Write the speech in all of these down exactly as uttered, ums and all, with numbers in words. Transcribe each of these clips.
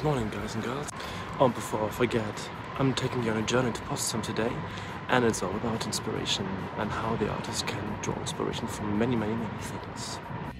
Good morning, guys and girls. Oh, before I forget, I'm taking you on a journey to Potsdam today, and it's all about inspiration and how the artist can draw inspiration from many, many, many things.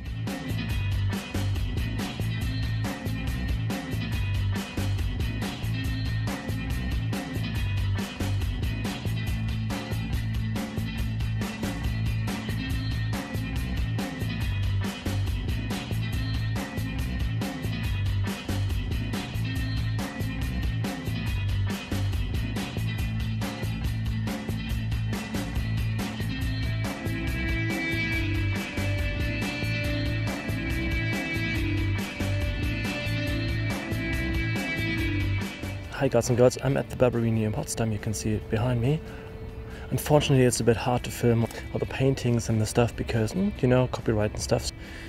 Hi guys and girls, I'm at the Barberini in Potsdam, you can see it behind me. Unfortunately it's a bit hard to film all the paintings and the stuff because, mm, you know, copyright and stuff.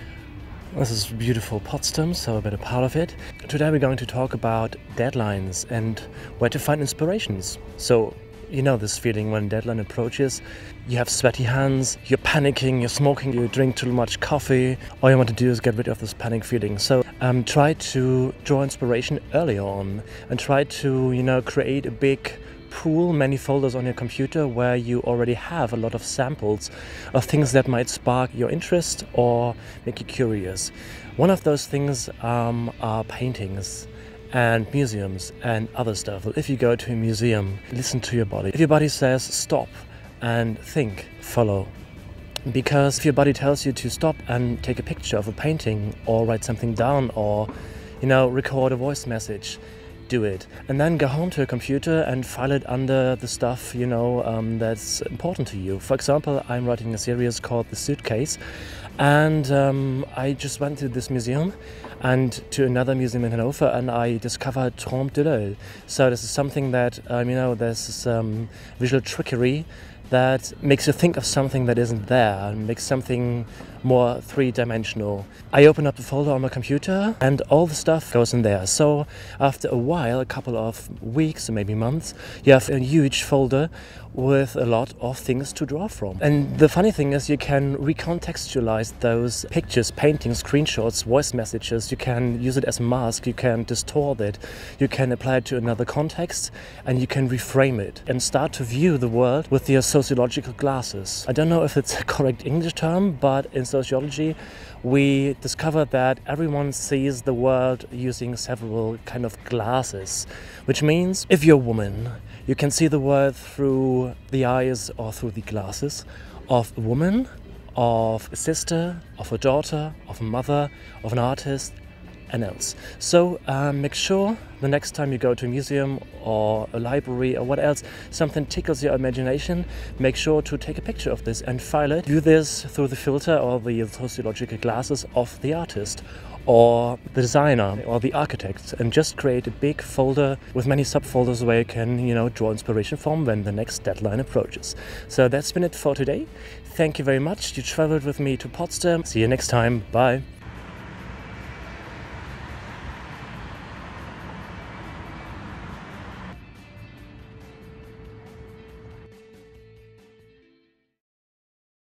This is beautiful Potsdam, so a bit a part of it. Today we're going to talk about deadlines and where to find inspirations. So, you know this feeling when deadline approaches, you have sweaty hands, you're panicking, you're smoking, you drink too much coffee. All you want to do is get rid of this panic feeling. So um, try to draw inspiration early on and try to, you know, create a big pool, many folders on your computer where you already have a lot of samples of things that might spark your interest or make you curious. One of those things um, are paintings and museums and other stuff. If you go to a museum, listen to your body. If your body says stop and think, follow. Because if your body tells you to stop and take a picture of a painting or write something down or, you know, record a voice message, do it. And then go home to a computer and file it under the stuff, you know, um, that's important to you. For example, I'm writing a series called The Suitcase, and um, I just went to this museum and to another museum in Hanover, and I discovered Trompe d'Oeil. So this is something that, um, you know, there's this um, visual trickery that makes you think of something that isn't there and makes something more three-dimensional. I open up the folder on my computer and all the stuff goes in there. So after a while, a couple of weeks or maybe months, you have a huge folder with a lot of things to draw from. And the funny thing is you can recontextualize those pictures, paintings, screenshots, voice messages. You can use it as a mask, you can distort it, you can apply it to another context, and you can reframe it and start to view the world with your sociological glasses. I don't know if it's a correct English term, but in sociology we discovered that everyone sees the world using several kind of glasses, which means if you're a woman, you can see the world through the eyes or through the glasses of a woman, of a sister, of a daughter, of a mother, of an artist, and else. So um, make sure the next time you go to a museum or a library or what else, something tickles your imagination, make sure to take a picture of this and file it. Do this through the filter or the sociological glasses of the artist or the designer or the architect, and just create a big folder with many subfolders where you can, you know, draw inspiration from when the next deadline approaches. So that's been it for today. Thank you very much. You traveled with me to Potsdam. See you next time. Bye.